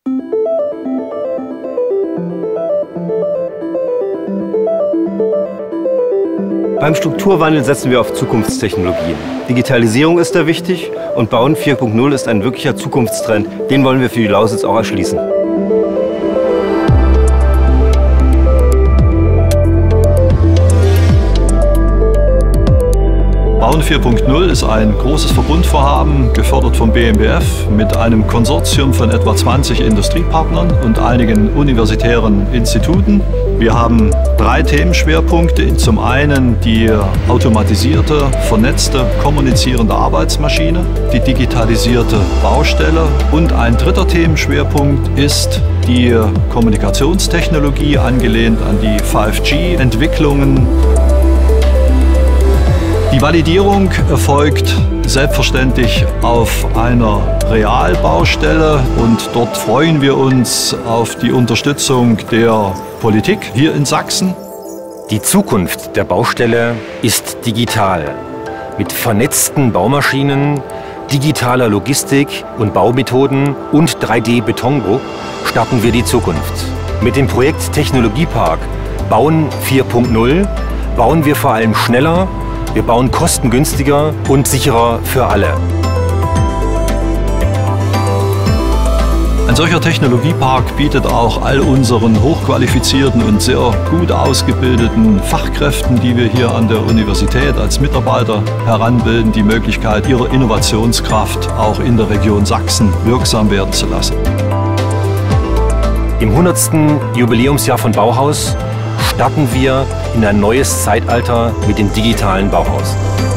Beim Strukturwandel setzen wir auf Zukunftstechnologien. Digitalisierung ist da wichtig und Bauen 4.0 ist ein wirklicher Zukunftstrend. Den wollen wir für die Lausitz auch erschließen. Bauen 4.0 ist ein großes Verbundvorhaben, gefördert vom BMBF mit einem Konsortium von etwa 20 Industriepartnern und einigen universitären Instituten. Wir haben 3 Themenschwerpunkte. Zum einen die automatisierte, vernetzte, kommunizierende Arbeitsmaschine, die digitalisierte Baustelle und ein 3. Themenschwerpunkt ist die Kommunikationstechnologie, angelehnt an die 5G-Entwicklungen. Die Validierung erfolgt selbstverständlich auf einer Realbaustelle und dort freuen wir uns auf die Unterstützung der Politik hier in Sachsen. Die Zukunft der Baustelle ist digital. Mit vernetzten Baumaschinen, digitaler Logistik und Baumethoden und 3D-Betondruck starten wir die Zukunft. Mit dem Projekt Technologiepark Bauen 4.0 bauen wir vor allem schneller, wir bauen kostengünstiger und sicherer für alle. Ein solcher Technologiepark bietet auch all unseren hochqualifizierten und sehr gut ausgebildeten Fachkräften, die wir hier an der Universität als Mitarbeiter heranbilden, die Möglichkeit, ihre Innovationskraft auch in der Region Sachsen wirksam werden zu lassen. Im 100. Jubiläumsjahr von Bauhaus starten wir in ein neues Zeitalter mit dem digitalen Bauhaus.